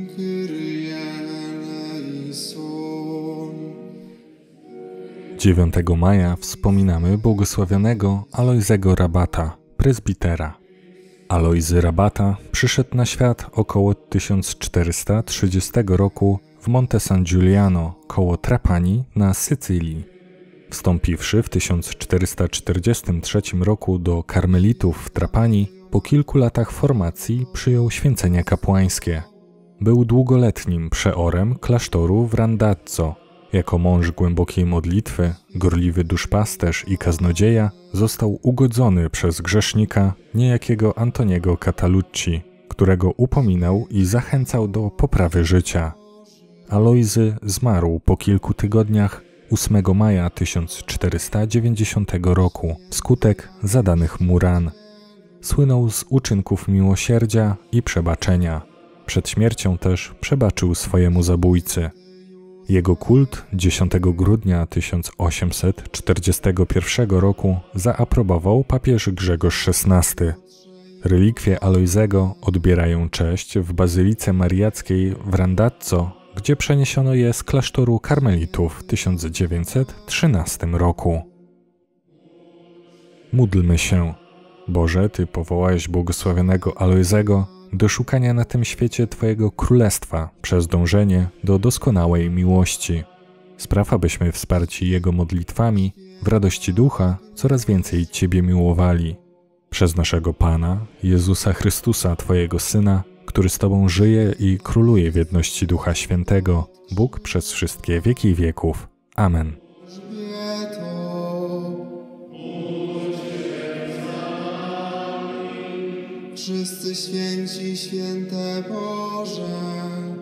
Kyrie eleison. 9 maja wspominamy błogosławionego Alojzego Rabata, prezbitera. Alojzy Rabata przyszedł na świat około 1430 roku w Monte San Giuliano koło Trapani na Sycylii. Wstąpiwszy w 1443 roku do karmelitów w Trapani, po kilku latach formacji przyjął święcenia kapłańskie. Był długoletnim przeorem klasztoru w Randazzo. Jako mąż głębokiej modlitwy, gorliwy duszpasterz i kaznodzieja został ugodzony przez grzesznika niejakiego Antoniego Catalucci, którego upominał i zachęcał do poprawy życia. Alojzy zmarł po kilku tygodniach 8 maja 1490 roku wskutek zadanych mu ran. Słynął z uczynków miłosierdzia i przebaczenia. Przed śmiercią też przebaczył swojemu zabójcy. Jego kult 10 grudnia 1841 roku zaaprobował papież Grzegorz XVI. Relikwie Alojzego odbierają cześć w Bazylice Mariackiej w Randazzo, gdzie przeniesiono je z klasztoru karmelitów w 1913 roku. Módlmy się. Boże, Ty powołałeś błogosławionego Alojzego do szukania na tym świecie Twojego Królestwa przez dążenie do doskonałej miłości. Spraw, abyśmy wsparci Jego modlitwami w radości ducha coraz więcej Ciebie miłowali. Przez naszego Pana, Jezusa Chrystusa, Twojego Syna, który z Tobą żyje i króluje w jedności Ducha Świętego, Bóg przez wszystkie wieki wieków. Amen. Wszyscy święci, święte Boże,